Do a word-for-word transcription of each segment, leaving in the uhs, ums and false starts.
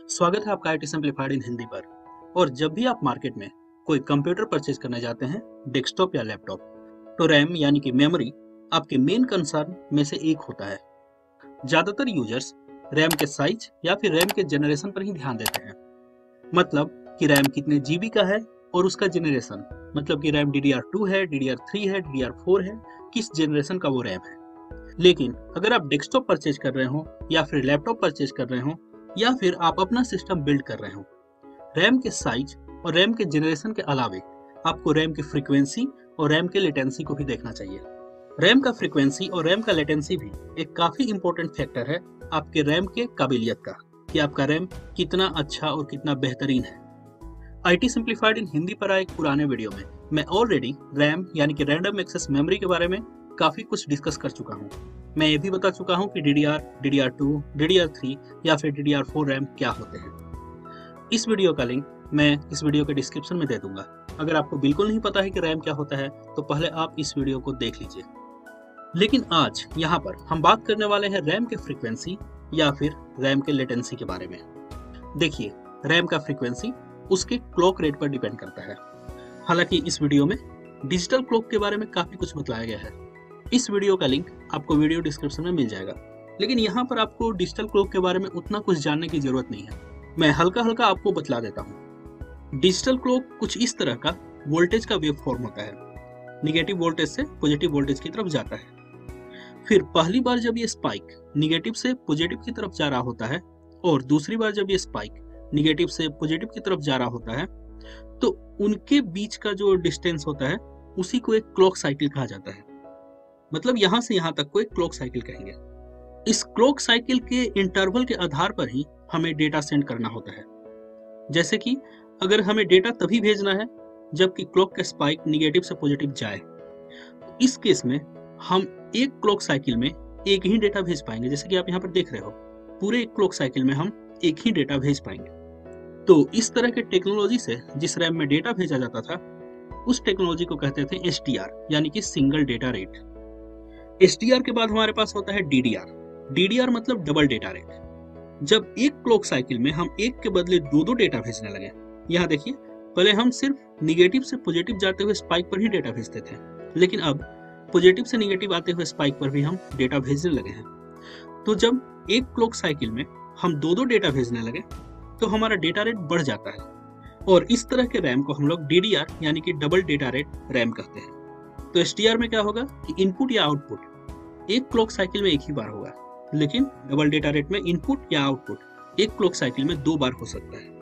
स्वागत है आपका I T simplified in Hindi पर। और जब भी आप मार्केट में कोई कंप्यूटर परचेज करने जाते हैं, डेस्कटॉप या लैपटॉप, तो रैम यानी कि मेमोरी आपके मेन कंसर्न में से एक होता है। ज्यादातर यूजर्स रैम के साइज या फिर रैम के जनरेशन पर ही ध्यान देते हैं। मतलब कि रैम कितने जीबी का है और उसका जनरेशन, मतलब कि RAM D D R two है, डी डी आर थ्री है, डी डी आर फोर है, किस जनरेशन का वो रैम है। लेकिन अगर आप डेस्कटॉप परचेज कर रहे हो या फिर लैपटॉप परचेज कर रहे हो या फिर आप अपना सिस्टम बिल्ड कर रहे हो, रैम के साइज और रैम के जनरेशन के अलावे आपको रैम की फ्रीक्वेंसी और रैम के लेटेंसी को भी देखना चाहिए। रैम का फ्रीक्वेंसी और रैम का लेटेंसी भी एक काफी इंपॉर्टेंट फैक्टर है आपके रैम के काबिलियत का, कि आपका रैम कितना अच्छा और कितना बेहतरीन है। I T simplified in Hindi पर आए एक पुराने वीडियो में मैं ऑलरेडी रैम यानी कि रैंडम एक्सेस मेमोरी के बारे में काफी कुछ डिस्कस कर चुका हूँ। मैं ये भी बता चुका हूँ कि D D R, D D R two, D D R three या फिर D D R four RAM क्या होते हैं। इस वीडियो का लिंक मैं इस वीडियो के डिस्क्रिप्शन में दे दूंगा। अगर आपको बिल्कुल नहीं पता है कि रैम क्या होता है तो पहले आप इस वीडियो को देख लीजिए। लेकिन आज यहाँ पर हम बात करने वाले हैं रैम के फ्रीक्वेंसी या फिर रैम के लेटेंसी के बारे में। देखिए, रैम का फ्रीक्वेंसी उसके क्लॉक रेट पर डिपेंड करता है। हालांकि इस वीडियो में डिजिटल क्लॉक के बारे में काफी कुछ बताया गया है। इस वीडियो का लिंक आपको वीडियो डिस्क्रिप्शन में मिल जाएगा। लेकिन यहाँ पर आपको डिजिटल क्लॉक के बारे में उतना कुछ जानने की जरूरत नहीं है। मैं हल्का हल्का आपको बतला देता हूँ। डिजिटल क्लॉक कुछ इस तरह का वोल्टेज का वेव फॉर्म होता है। निगेटिव वोल्टेज से पॉजिटिव वोल्टेज की तरफ जाता है। फिर पहली बार जब ये स्पाइक निगेटिव से पॉजिटिव की तरफ जा रहा होता है और दूसरी बार जब ये स्पाइक निगेटिव से पॉजिटिव की तरफ जा रहा होता है, तो उनके बीच का जो डिस्टेंस होता है उसी को एक क्लॉक साइकिल कहा जाता है। मतलब यहां से यहां तक को एक क्लॉक साइकिल कहेंगे। इस क्लॉक साइकिल के इंटरवल के आधार पर ही हमें डेटा सेंड करना होता है। जैसे कि अगर हमें डेटा तभी भेजना है जबकि क्लॉक का स्पाइक निगेटिव से पॉजिटिव जाए, तो इस केस में हम एक क्लॉक साइकिल में एक ही डेटा भेज पाएंगे। जैसे कि आप यहाँ पर देख रहे हो, पूरे एक क्लॉक साइकिल में हम एक ही डेटा भेज पाएंगे। तो इस तरह के टेक्नोलॉजी से जिस रैम में डेटा भेजा जाता था उस टेक्नोलॉजी को कहते थे एस डी आर यानी कि single data rate. S D R के बाद हमारे पास होता है D D R. D D R मतलब डबल डेटा रेट। जब एक क्लॉक साइकिल में हम एक के बदले दो दो डेटा भेजने लगे। यहाँ देखिए, पहले हम सिर्फ निगेटिव से पॉजिटिव जाते हुए स्पाइक पर ही डेटा भेजते थे, लेकिन अब पॉजिटिव से निगेटिव आते हुए स्पाइक पर भी हम डेटा भेजने लगे हैं। तो जब एक क्लॉक साइकिल में हम दो दो डेटा भेजने लगे तो हमारा डेटा रेट बढ़ जाता है, और इस तरह के रैम को हम लोग डी डी आर यानी कि डबल डेटा रेट रैम कहते हैं। तो एस डी आर में क्या होगा कि इनपुट या आउटपुट एक क्लॉक साइकिल में एक ही बार होगा, लेकिन डबल डेटा रेट में इनपुट या आउटपुट एक क्लॉक साइकिल में दो बार हो सकता है।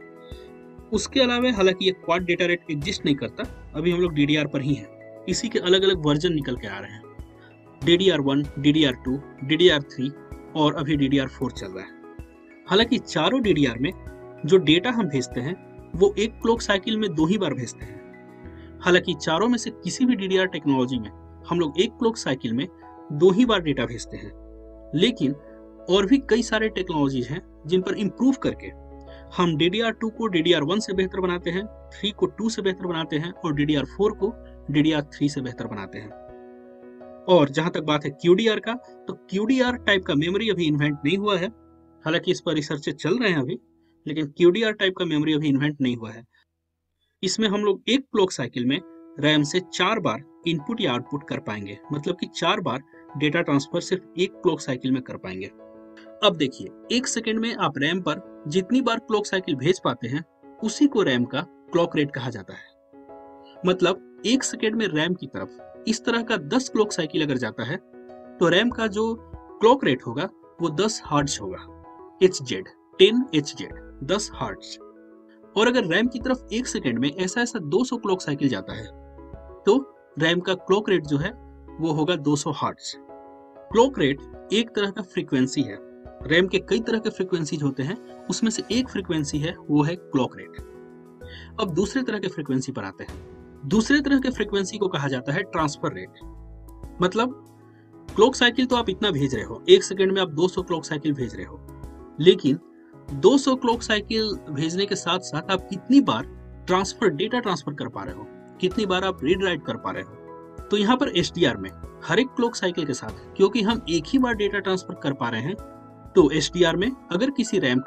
उसके अलावा हालांकि ये क्वाड डेटा रेट एग्जिस्ट नहीं करता, अभी हम लोग डी डी आर पर ही हैं। इसी के अलग अलग वर्जन निकल के आ रहे हैं, D D R one, D D R two, D D R three और अभी डी डी आर फोर चल रहा है। हालांकि चारों डी डी आर में जो डेटा हम भेजते हैं वो एक क्लॉक साइकिल में दो ही बार भेजते हैं। हालांकि चारों में से किसी भी डी डी आर टेक्नोलॉजी में हम लोग एक क्लॉक साइकिल में दो ही बार डेटा भेजते हैं, लेकिन और भी कई सारे टेक्नोलॉजीज हैं जिन पर इंप्रूव करके हम डी डी आर टू को डी डी आर वन से बेहतर बनाते हैं, थ्री को टू से बेहतर बनाते हैं और डी डी आर फोर को डी डी आर थ्री से बेहतर बनाते हैं। और जहां तक बात है क्यू डी आर का, तो क्यू डी आर टाइप का मेमोरी अभी इन्वेंट नहीं हुआ है। हालांकि इस पर रिसर्च चल रहे हैं अभी, लेकिन क्यू डी आर टाइप का मेमोरी अभी इन्वेंट नहीं हुआ है। इसमें हम लोग एक क्लॉक साइकिल में रैम से चार बार इनपुट या आउटपुट कर पाएंगे, मतलब कि चार बार डेटा ट्रांसफर सिर्फ एक क्लॉक साइकिल में कर पाएंगे। अब देखिए, एक सेकंड में आप रैम पर जितनी बार क्लॉक साइकिल भेज पाते हैं उसी को रैम का क्लॉक रेट कहा जाता है। मतलब एक सेकंड में रैम की तरफ इस तरह का दस क्लॉक साइकिल अगर जाता है तो रैम का जो क्लॉक रेट होगा वो दस हर्ट्ज होगा। H Z, ten H Z, दस हर्ट्ज। और अगर रैम की तरफ एक सेकंड में ऐसा ऐसा दो सौ क्लॉक साइकिल जाता है तो रैम का क्लॉक रेट जो है वो होगा दो सौ हर्ट्ज। क्लॉक रेट एक तरह का फ्रीक्वेंसी है। रैम के कई तरह के फ्रीक्वेंसीज होते हैं, उसमें से एक फ्रीक्वेंसी है वो है क्लॉक रेट। अब दूसरे तरह के फ्रीक्वेंसी पर आते हैं। दूसरे तरह के फ्रीक्वेंसी को कहा जाता है ट्रांसफर रेट। मतलब क्लॉक साइकिल तो आप इतना भेज रहे हो, एक सेकंड में आप दो सौ क्लॉक साइकिल भेज रहे हो, लेकिन दो सौ क्लॉक साइकिल भेजने के साथ साथ आप कितनी बार ट्रांसफर डेटा ट्रांसफर कर पा रहे हो, कितनी बार आप रीड राइट कर पा रहे हो। तो यहाँ पर एस डी आर में हर एक क्लॉक साइकिल के साथ क्योंकि हम एक ही बार डेटा ट्रांसफर कर पा रहे हैं, तो एस डी आर में अगर किसी रैम का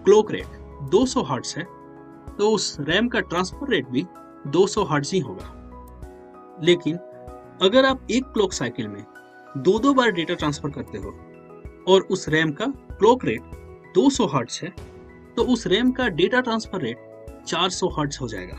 क्लॉक रेट दो सौ हर्ट्ज है तो उस रैम का ट्रांसफर रेट भी दो सौ हर्ट्ज ही होगा। लेकिन अगर आप एक क्लॉक साइकिल में दो दो बार डेटा ट्रांसफर करते हो और उस रैम का क्लॉक रेट दो सौ हर्ट्ज है तो उस रैम का डेटा ट्रांसफर रेट चार सौ हर्ट्ज हो जाएगा।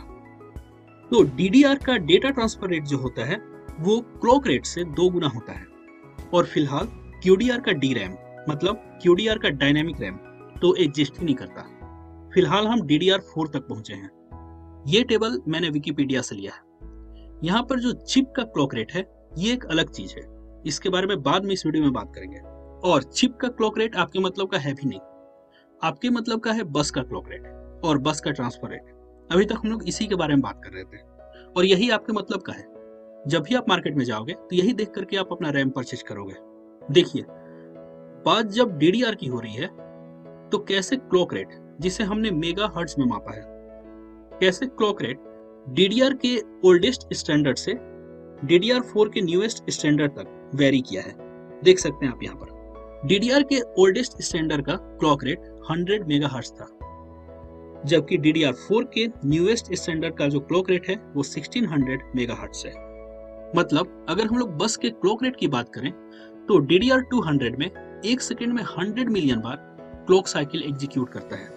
तो डी डी आर का डेटा ट्रांसफर रेट जो होता है वो क्लॉक रेट से दो गुना होता है। और फिलहाल क्यू डी आर का डी रैम मतलब क्यू डी आर का डायनेमिक रैम तो एग्जिस्ट ही नहीं करता। फिलहाल हम डी डी आर फोर तक पहुंचे हैं। ये टेबल मैंने विकिपीडिया से लिया है। यहाँ पर जो चिप का क्लॉक रेट है ये एक अलग चीज है, इसके बारे में बाद में इस वीडियो में बात करेंगे। और चिप का क्लॉक रेट आपके मतलब का है भी नहीं, आपके मतलब का है बस का क्लॉक रेट और बस का ट्रांसफर रेट। अभी तक हम लोग इसी के बारे में बात कर रहे थे और यही आपके मतलब का है। जब भी आप मार्केट में जाओगे तो यही देख करके आप अपना रैम परचेज करोगे। देखिए, बात जब डी डी आर की हो रही है तो कैसे क्लॉक रेट जिसे हमने मेगा हर्ट्ज में मापा है, कैसे clock rate D D R के ओल्डेस्ट स्टैंडर्ड से डी डी आर फोर के न्यूएस्ट स्टैंडर्ड तक वेरी किया है। देख सकते हैं आप यहाँ पर डी डी आर के ओल्डेस्ट स्टैंडर्ड का क्लॉक रेट सौ मेगाहर्ट्ज था, जबकि डी डी आर फोर के न्यूएस्ट स्टैंडर्ड का जो क्लॉक रेट है वो सोलह सौ मेगाहर्ट्ज है। मतलब अगर हम लोग बस के क्लॉक रेट की बात करें तो D D R two hundred में एक सेकंड में सौ मिलियन बार क्लॉक साइकिल एग्जीक्यूट करता है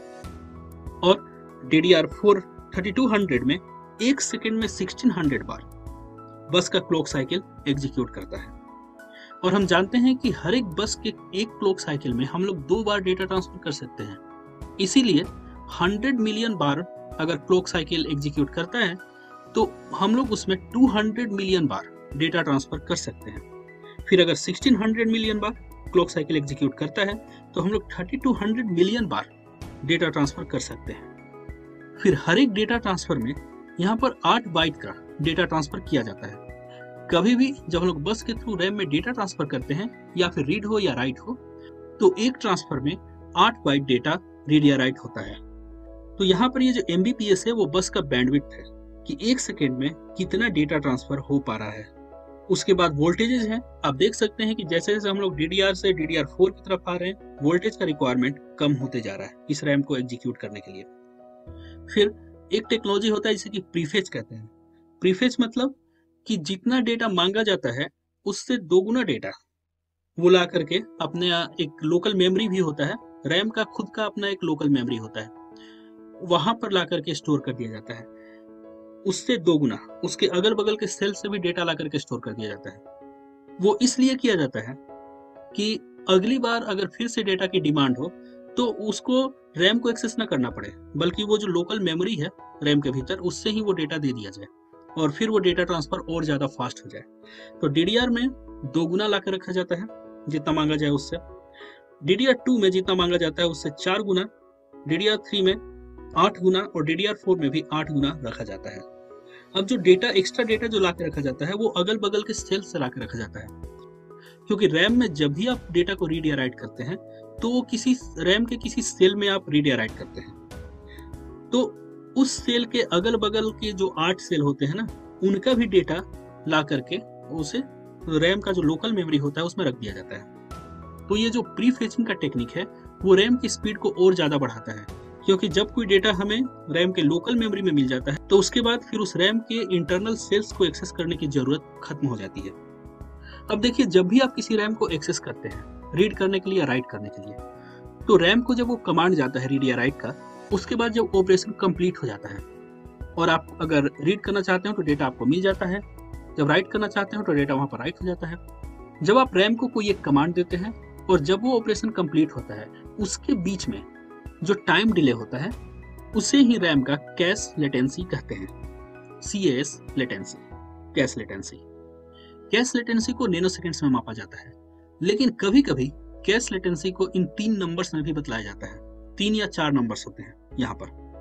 और D D R four thirty two hundred में एक सेकंड में सोलह सौ बार बस का क्लॉक साइकिल एग्जीक्यूट करता है। और हम जानते हैं कि हर एक बस के एक क्लॉक साइकिल में हम लोग दो बार डेटा ट्रांसफर कर सकते हैं, इसीलिए सौ मिलियन बार अगर क्लॉक साइकिल एग्जीक्यूट करता है तो हम लोग उसमें दो सौ मिलियन बार डेटा ट्रांसफर कर सकते हैं। फिर अगर सोलह सौ मिलियन बार क्लॉक साइकिल एग्जीक्यूट करता है तो हम लोग बत्तीस सौ मिलियन बार डेटा ट्रांसफर कर सकते हैं। फिर हर एक डेटा ट्रांसफर में यहाँ पर आठ बाइट का डेटा ट्रांसफर किया जाता है। कभी भी जब हम लोग बस के थ्रू रैम में डेटा ट्रांसफर करते हैं या फिर रीड हो या राइट हो तो एक ट्रांसफर में आठ बाइट डेटा रीड या राइट होता है। तो यहाँ पर ये जो एम बी पी एस है वो बस का बैंडविड्थ है कि एक सेकेंड में कितना डेटा ट्रांसफर हो पा रहा है। उसके बाद वोल्टेजेस हैं, आप देख सकते हैं कि जैसे जैसे हम लोग डी डी आर से डी डी आर फोर की तरफ आ रहे हैं वोल्टेज का रिक्वायरमेंट कम होते जा रहा है इस रैम को एग्जीक्यूट करने के लिए। फिर एक टेक्नोलॉजी होता है जिसे कि प्रीफेच कहते हैं। प्रीफेच मतलब कि जितना डेटा मांगा जाता है उससे दोगुना डेटा वो ला करके अपने एक लोकल मेमोरी भी होता है, रैम का खुद का अपना एक लोकल मेमोरी होता है, वहां पर ला करके स्टोर कर दिया जाता है। उससे दोगुना उसके अगल बगल के सेल से भी डेटा ला करके स्टोर कर दिया जाता है। वो इसलिए किया जाता है कि अगली बार अगर फिर से डेटा की डिमांड हो तो उसको रैम को एक्सेस ना करना पड़े, बल्कि वो जो लोकल मेमोरी है रैम के भीतर उससे ही वो डेटा दे दिया जाए और फिर वो डेटा ट्रांसफर और ज्यादा फास्ट हो जाए। तो डी डी आर में दो गुना ला कर रखा जाता है जितना मांगा जाए उससे, डी डी आर टू में जितना मांगा जाता है उससे चार गुना, डी डी आर थ्री में आठ गुना और डी डी आर फोर में भी आठ गुना रखा जाता है। अब जो डेटा एक्स्ट्रा डेटा जो ला के रखा जाता है वो अगल बगल के सेल से ला के रखा जाता है, क्योंकि रैम में जब भी आप डेटा को रीड या राइट करते हैं तो वो किसी रैम के किसी सेल में आप रीड या राइट करते हैं। तो उस सेल के अगल बगल के जो आठ सेल होते हैं ना उनका भी डेटा ला करके उसे रैम का जो लोकल मेमोरी होता है उसमें रख दिया जाता है। तो ये जो प्री फेचिंग का टेक्निक है वो रैम की स्पीड को और ज्यादा बढ़ाता है, क्योंकि जब कोई डेटा हमें रैम के लोकल मेमोरी में मिल जाता है तो उसके बाद फिर उस रैम के इंटरनल सेल्स को एक्सेस करने की जरूरत खत्म हो जाती है। अब देखिए, जब भी आप किसी रैम को एक्सेस करते हैं रीड करने के लिए या राइट करने के लिए, तो रैम को जब वो कमांड जाता है रीड या राइट का, उसके बाद जब ऑपरेशन कंप्लीट हो जाता है और आप अगर रीड करना चाहते हो तो डेटा आपको मिल जाता है, जब राइट करना चाहते हो तो डेटा वहां पर राइट हो जाता है। जब आप रैम को कोई एक कमांड देते हैं और जब वो ऑपरेशन कंप्लीट होता है उसके बीच में जो टाइम डिले होता है उसे ही रैम का कैश लेटेंसी कहते हैं, C A S latency, cache latency. Cache latency को नैनो सेकेंड्स में मापा जाता है, लेकिन कभी कभी कैश लेटेंसी को इन तीन नंबर्स में भी बतलाया जाता है। तीन या चार नंबर्स होते हैं यहाँ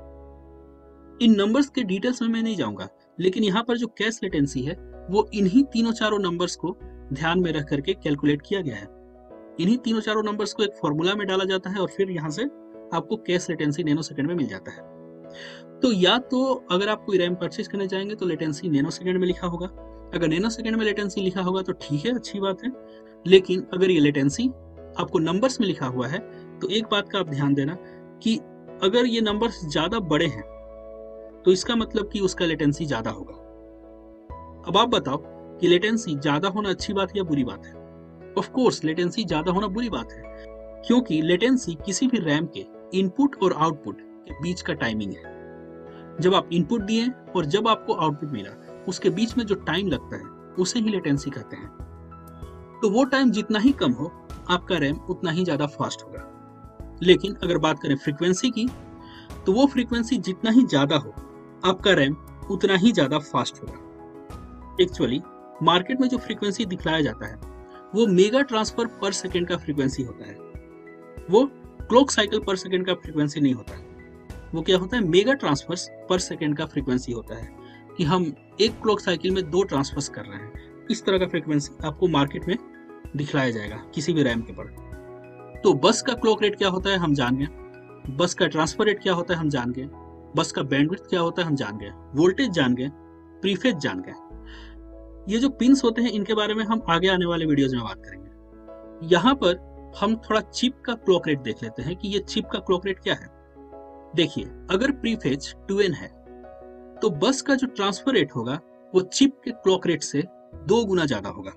पर। इन नंबर्स के डिटेल्स में मैं नहीं जाऊंगा, लेकिन यहाँ पर जो कैश लेटेंसी है वो इन्हीं तीनों चारों नंबर्स को ध्यान में रख करके कैलकुलेट किया गया है। इन्हीं तीनों चारों नंबर्स को एक फॉर्मूला में डाला जाता है और फिर यहाँ से आपको कैश लेटेंसी नैनो सेकंड में मिल जाता है। तो या तो अगर आप कोई रैम परचेज करने जाएंगे तो लेटेंसी नैनो सेकंड में लिखा होगा, अगर नैनो सेकंड में लेटेंसी लिखा होगा तो ठीक है, अच्छी बात है। लेकिन अगर ये लेटेंसी आपको नंबर्स में लिखा हुआ है तो एक बात का आप ध्यान देना कि अगर ये नंबर्स ज्यादा बड़े हैं तो इसका मतलब कि उसका लेटेंसी ज्यादा होगा। अब आप बताओ कि लेटेंसी ज्यादा होना अच्छी बात या बुरी बात है? ऑफ कोर्स लेटेंसी ज्यादा होना बुरी बात है, क्योंकि लेटेंसी किसी भी रैम के इनपुट और आउटपुट के बीच का टाइमिंग है। जब आप इनपुट दिए और जब आपको आउटपुट मिला, उसके बीच में जो टाइम लगता है उसे ही लेटेंसी कहते हैं। तो वो टाइम जितना ही कम हो, आपका रैम उतना ही ज्यादा फास्ट होगा। लेकिन अगर बात करें फ्रीक्वेंसी की, तो वो फ्रीक्वेंसी जितना ही ज्यादा हो, आपका रैम उतना ही ज्यादा फास्ट होगा। एक्चुअली मार्केट में जो फ्रीक्वेंसी दिखलाया जाता है वो मेगा ट्रांसफर पर सेकेंड का फ्रीक्वेंसी होता है। वो क्लॉक साइकिल पर सेकेंड का फ्रीक्वेंसी नहीं होता है। वो क्या होता है? मेगा ट्रांसफर्स पर सेकेंड का फ्रीक्वेंसी होता है, कि हम एक क्लॉक साइकिल में दो ट्रांसफर्स कर रहे हैं। इस तरह का फ्रीक्वेंसी आपको मार्केट में दिखलाया जाएगा किसी भी रैम के पर। तो बस का क्लॉक रेट क्या होता है हम जान गए, बस का ट्रांसफर रेट क्या होता है हम जान गए, बस का बैंडविड्थ क्या होता है हम जान गए, वोल्टेज जान गए, प्रीफेज जान गए। ये जो पिंस होते हैं इनके बारे में हम आगे आने वाले वीडियोज में बात करेंगे। यहाँ पर हम थोड़ा चिप का क्लॉक रेट देख लेते हैं कि ये चिप का क्लॉक रेट क्या है। देखिए, अगर प्रीफेज टू एन है तो बस का जो ट्रांसफर रेट होगा वो चिप के क्लॉक रेट से दो गुना ज्यादा होगा।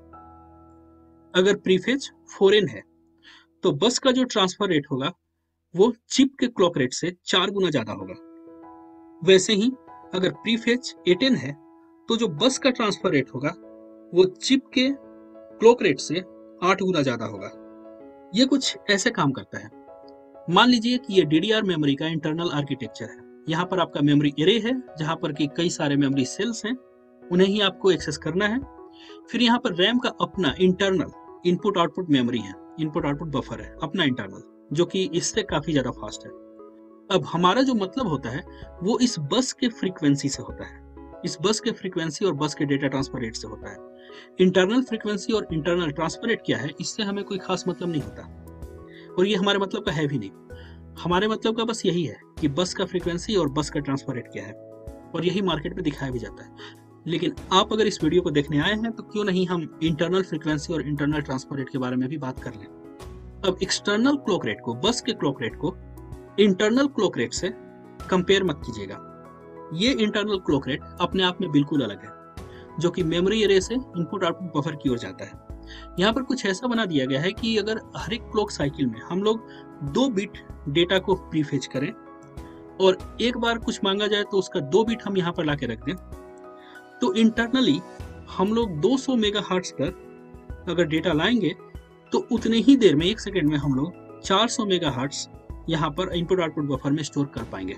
अगर प्रीफेज फोर एन है तो बस का जो ट्रांसफर रेट होगा वो चिप के क्लॉक रेट से चार गुना ज्यादा होगा। वैसे ही अगर प्रीफेज एट एन है तो जो बस का ट्रांसफर रेट होगा वो चिप के क्लॉक रेट से आठ गुना ज्यादा होगा। ये कुछ ऐसे काम करता है। मान लीजिए कि ये डी डी आर मेमोरी का इंटरनल आर्किटेक्चर है। यहाँ पर आपका मेमोरी एरे है जहाँ पर कि कई सारे मेमोरी सेल्स हैं, उन्हें ही आपको एक्सेस करना है। फिर यहाँ पर रैम का अपना इंटरनल इनपुट आउटपुट मेमोरी है, इनपुट आउटपुट बफर है अपना इंटरनल, जो कि इससे काफी ज्यादा फास्ट है। अब हमारा जो मतलब होता है वो इस बस के फ्रीक्वेंसी से होता है, इस बस के फ्रीक्वेंसी और बस के डेटा ट्रांसफर रेट से होता है। इंटरनल फ्रीक्वेंसी और इंटरनल ट्रांसफर रेट क्या है, इससे हमें कोई खास मतलब नहीं होता, और ये हमारे मतलब का है भी नहीं। हमारे मतलब का बस यही है कि बस का फ्रीक्वेंसी और बस का ट्रांसफर रेट क्या है, और यही मार्केट में दिखाया भी जाता है। लेकिन आप अगर इस वीडियो को देखने आए हैं तो क्यों नहीं हम इंटरनल फ्रीक्वेंसी और इंटरनल ट्रांसफर रेट के बारे में भी बात कर लें। अब एक्सटर्नल क्लॉक रेट को, बस के क्लॉक रेट को इंटरनल क्लॉक रेट से कंपेयर मत कीजिएगा। ये इंटरनल क्लॉक रेट अपने आप में बिल्कुल अलग है, जो कि मेमोरी एरे से इनपुट आउटपुट बफर की ओर जाता है। यहाँ पर कुछ ऐसा बना दिया गया है कि अगर हर एक क्लॉक साइकिल में हम लोग दो बिट डेटा को प्रीफेच करें और एक बार कुछ मांगा जाए तो उसका दो बिट हम यहाँ पर ला के रख दें, तो इंटरनली हम लोग दो सौ मेगाहर्ट्ज पर अगर डेटा लाएंगे तो उतने ही देर में, एक सेकेंड में हम लोग चार सौ मेगाहर्ट्ज यहाँ पर इनपुट आउटपुट बफर में स्टोर कर पाएंगे।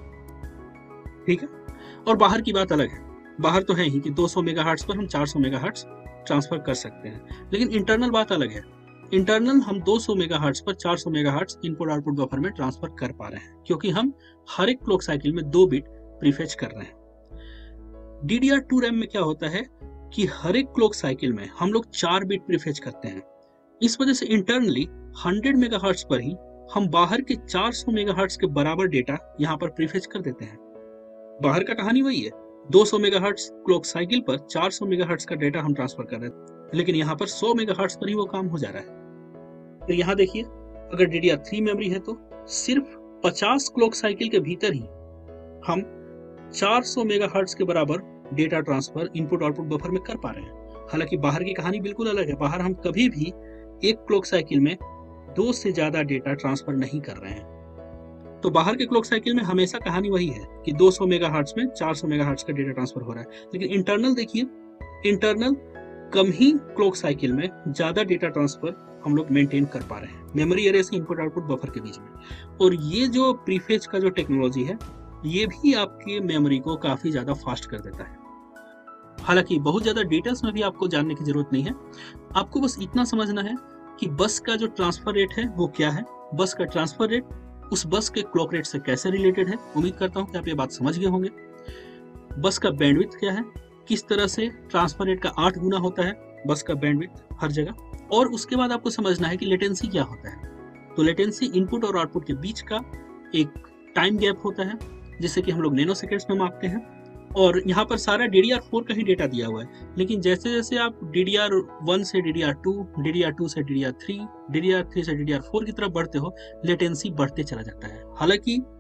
ठीक है, और बाहर की बात अलग है। बाहर तो है ही कि दो सौ मेगाहर्ट्ज पर हम चार सौ मेगाहर्ट्ज ट्रांसफर कर सकते हैं, लेकिन इंटरनल बात अलग है। इंटरनल हम दो सौ मेगाहर्ट्ज पर चार सौ मेगाहर्ट्ज इनपुट आउटपुट बफर में ट्रांसफर कर पा रहे हैं, क्योंकि हम हर एक क्लॉक साइकिल में दो बिट प्रीफेच कर रहे हैं। D D R two RAM में क्या होता है कि हर एक क्लॉक साइकिल में हम लोग चार बिट प्रीफेच करते हैं। इस वजह से इंटरनली हंड्रेड मेगाहर्ट्ज पर ही हम बाहर के चार सौ मेगाहर्ट्ज के बराबर डेटा यहाँ पर प्रीफेच कर देते हैं। बाहर का कहानी वही है, दो सौ मेगाहर्ट्ज क्लॉक साइकिल पर चार सौ मेगाहर्ट्ज का डेटा हम ट्रांसफर कर रहे हैं, लेकिन यहाँ पर सौ मेगाहर्ट्ज पर ही वो काम हो जा रहा है। तो यहाँ देखिए, अगर D D R three memory है तो सिर्फ पचास क्लॉक साइकिल के भीतर ही हम चार सौ मेगाहर्ट्ज के बराबर data transfer input output buffer में कर पा रहे हैं। हालांकि बाहर की कहानी बिल्कुल अलग है। बाहर हम कभी भी एक क्लॉक साइकिल में दो से ज्यादा डेटा ट्रांसफर नहीं कर रहे हैं। तो बाहर के क्लॉक साइकिल में हमेशा कहानी वही है कि दो सौ मेगाहर्ट्ज में चार सौ मेगाहर्ट्ज का डेटा ट्रांसफर हो रहा है। लेकिन इंटरनल देखिए, इंटरनल कम ही क्लॉक साइकिल में ज्यादा डेटा ट्रांसफर हम लोग मेंटेन कर पा रहे हैं मेमोरी एरे से इनपुट आउटपुट बफर के बीच में। और ये जो प्रीफेच का जो टेक्नोलॉजी है, ये भी आपके मेमोरी को काफी ज्यादा फास्ट कर देता है। हालांकि बहुत ज्यादा डिटेल्स में भी आपको जानने की जरूरत नहीं है। आपको बस इतना समझना है कि बस का जो ट्रांसफर रेट है वो क्या है, बस का ट्रांसफर रेट उस बस के क्लॉक रेट से कैसे रिलेटेड है। उम्मीद करता हूं कि आप ये बात समझ गए होंगे। बस का बैंडविड्थ क्या है, किस तरह से ट्रांसफर रेट का आठ गुना होता है बस का बैंडविड्थ हर जगह, और उसके बाद आपको समझना है कि लेटेंसी क्या होता है। तो लेटेंसी इनपुट और आउटपुट के बीच का एक टाइम गैप होता है, जिसे कि हम लोग नैनो सेकेंड्स में मापते हैं। और यहाँ पर सारा डी डी आर फोर का ही डेटा दिया हुआ है, लेकिन जैसे जैसे आप डी डी आर वन से D D R two, D D R two से D D R three, D D R three से डी डी आर फोर की तरफ बढ़ते हो, लेटेंसी बढ़ते चला जाता है। हालांकि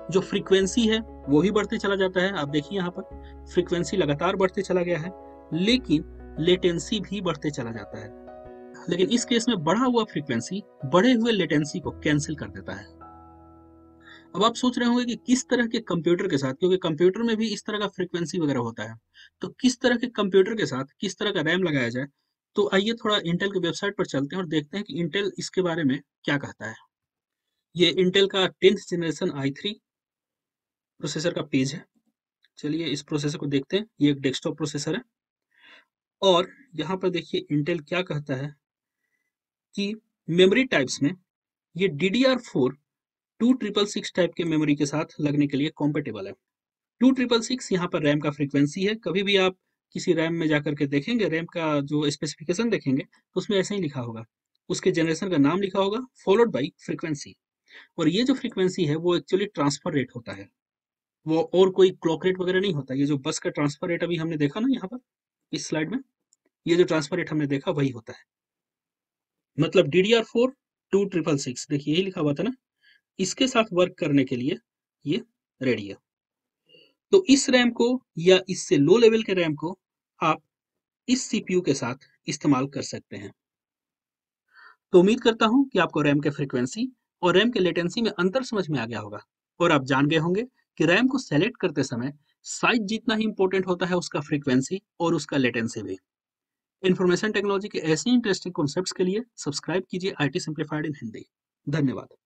जो फ्रीक्वेंसी है वो भी बढ़ते चला जाता है। आप देखिए यहाँ पर फ्रीक्वेंसी लगातार बढ़ते चला गया है, लेकिन लेटेंसी भी बढ़ते चला जाता है। लेकिन इस केस में बढ़ा हुआ फ्रीक्वेंसी बढ़े हुए लेटेंसी को कैंसिल कर देता है। अब आप सोच रहे होंगे कि किस तरह के कंप्यूटर के साथ, क्योंकि कंप्यूटर में भी इस तरह का फ्रीक्वेंसी वगैरह होता है, तो किस तरह के कंप्यूटर के साथ किस तरह का रैम लगाया जाए। तो आइए थोड़ा इंटेल की वेबसाइट पर चलते हैं और देखते हैं कि इंटेल इसके बारे में क्या कहता है। ये इंटेल का tenth generation I three processor का पेज है। चलिए इस प्रोसेसर को देखते हैं। ये एक डेस्कटॉप प्रोसेसर है और यहाँ पर देखिए इंटेल क्या कहता है कि मेमोरी टाइप्स में ये D D R four two triple six type के मेमोरी के साथ लगने के लिए कॉम्पेटेबल है। टू ट्रिपल सिक्स यहाँ पर रैम का फ्रीक्वेंसी है। कभी भी आप किसी रैम में जाकर के देखेंगे, रैम का जो स्पेसिफिकेशन देखेंगे तो उसमें ऐसे ही लिखा होगा, उसके जनरेशन का नाम लिखा होगा फॉलोड बाई फ्रीक्वेंसी। और ये जो फ्रीक्वेंसी है वो एक्चुअली ट्रांसफर रेट होता है, वो और कोई क्लॉक रेट वगैरह नहीं होता। ये जो बस का ट्रांसफर रेट अभी हमने देखा ना यहाँ पर इस स्लाइड में, ये जो ट्रांसफर रेट हमने देखा वही होता है। मतलब D D R four two triple six, देखिए यही लिखा हुआ था ना, इसके साथ वर्क करने के लिए ये रेडी है। तो इस रैम को या इससे लो लेवल के रैम को आप इस सी पी यू के साथ इस्तेमाल कर सकते हैं। तो उम्मीद करता हूं कि आपको रैम के फ्रीक्वेंसी और रैम के लेटेंसी में अंतर समझ में आ गया होगा और आप जान गए होंगे कि रैम को सेलेक्ट करते समय साइज जितना ही इंपॉर्टेंट होता है उसका फ्रीक्वेंसी और उसका लेटेंसी भी। इंफॉर्मेशन टेक्नोलॉजी के ऐसे इंटरेस्टिंग कॉन्सेप्ट्स के लिए सब्सक्राइब कीजिए I T simplified in Hindi. धन्यवाद।